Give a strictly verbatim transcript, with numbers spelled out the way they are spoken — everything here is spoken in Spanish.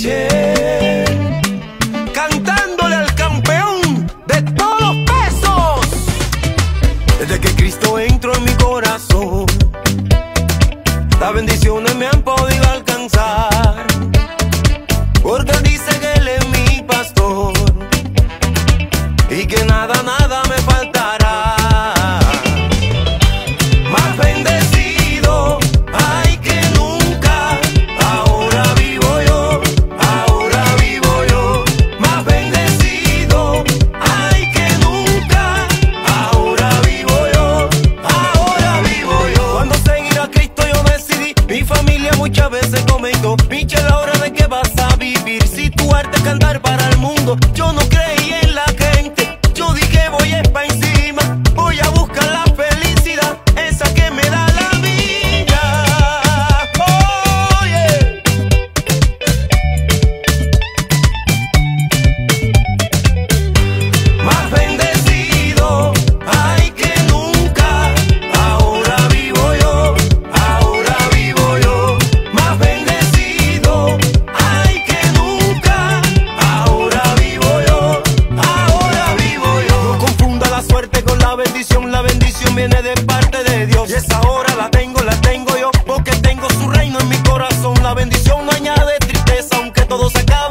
noche, cantándole al campeón de todos los pesos. Desde que Cristo entró en mi corazón, las bendiciones me han podido alcanzar, porque dice que Él es mi pastor y que nada, nada me faltará. Más bendecido, ay, que nunca, ahora vivo yo, ahora vivo yo. Más bendecido, ay, que nunca, ahora vivo yo, ahora vivo yo. Cuando seguir a Cristo yo decidí, mi familia muchas veces comentó: Michel, la hora de que vas a vivir, si tu arte es cantar para el mundo. Yo no creí en la gente, yo dije voy es pa' encima, voy a buscar la felicidad, esa que me da la vida. Oh, yeah. Más bendecido, ay, que nunca, ahora vivo yo, ahora vivo yo. Más bendecido, ay, que nunca, ahora vivo yo, ahora vivo yo. No confunda la suerte con la bendición, la bendición viene de parte de Dios, y esa hora la tengo, la tengo yo, porque tengo su reino en mi corazón. La bendición no añade tristeza, aunque todo se acabe.